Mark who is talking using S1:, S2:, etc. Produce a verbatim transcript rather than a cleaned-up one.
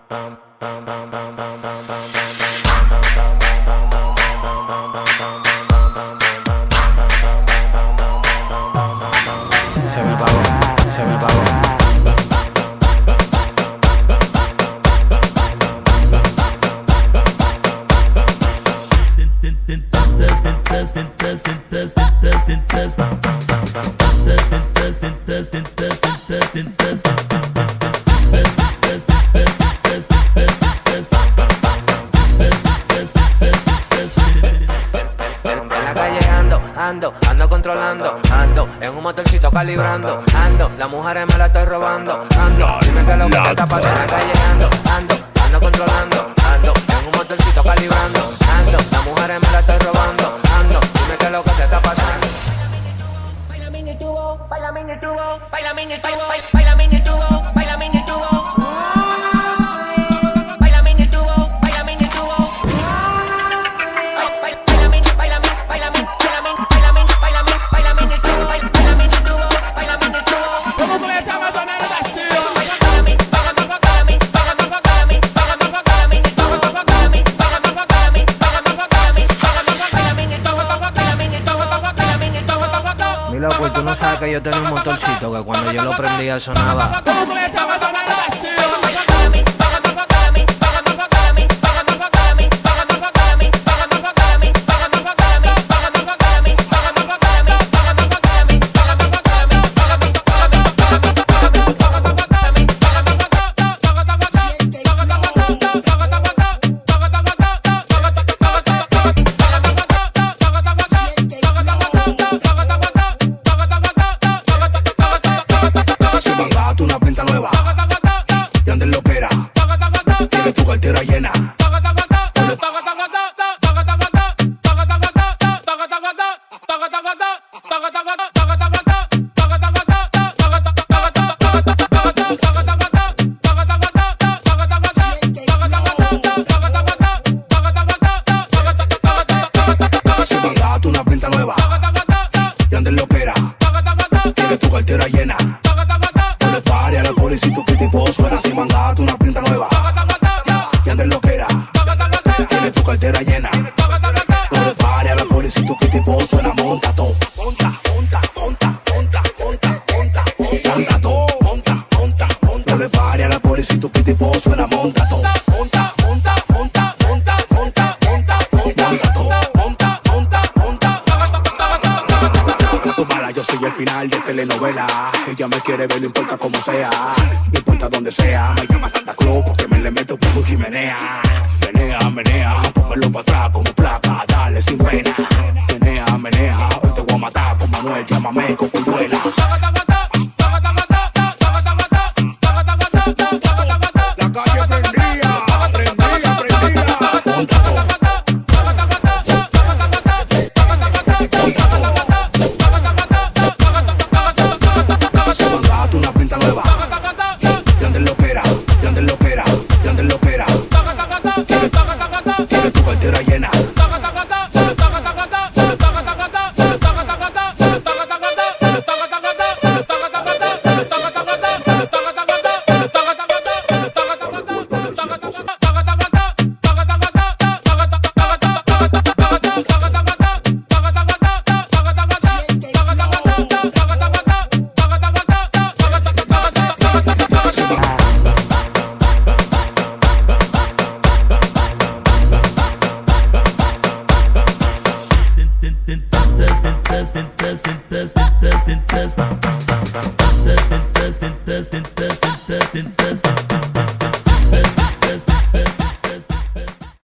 S1: Se me pagó, se me pagó.
S2: Ando, ando controlando, ando en un motorcito calibrando, ando, las mujeres me la estoy robando, ando, dime qué es lo que te está pasando en la calle, ando, ando, ando controlando, ando en un motorcito calibrando, ando, las mujeres me la estoy robando, ando, dime qué es lo que te está pasando. Baila mini tubo, baila mini tubo, baila mini tubo, baila mini tubo, baila mini tubo.
S1: Mira, pues tú no sabes que yo tenía un motorcito que cuando yo lo prendía sonaba.
S3: De telenovela, ella me quiere ver, no importa cómo sea, no importa donde sea, me llama Santa Claus porque me le meto por su chimenea. Menea, menea, pónmelo pa' atrás como placa, dale sin pena. Menea, menea, hoy te voy a matar con Manuel, llámame Cocuyuela. La calle prendía, prendía, prendía. Montato. Testing, testing, testing, testing, testing, testing, testing, testing.